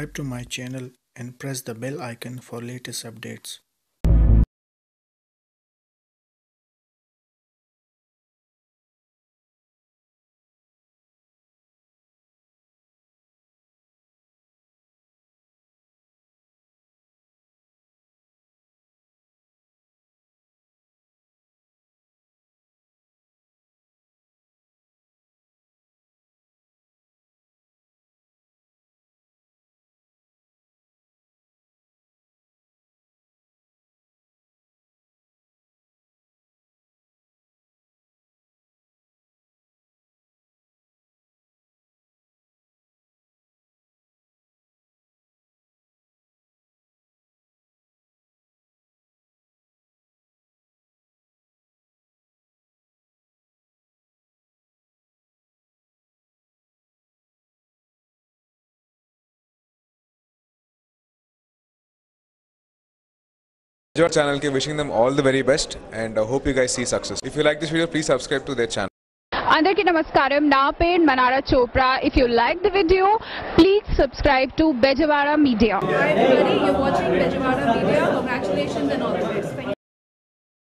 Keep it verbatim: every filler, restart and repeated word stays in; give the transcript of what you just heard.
subscribe to my channel and press the bell icon for latest updates. Your channel ke wishing them all the very best and uh, hope you guys see success. If you like this video, please subscribe to their channel. Andarki namaskaram, na paid Manara Chopra. If you like the video, please subscribe to Bejawara Media. Hi everybody, you're watching Bejawara Media. Congratulations and all the best.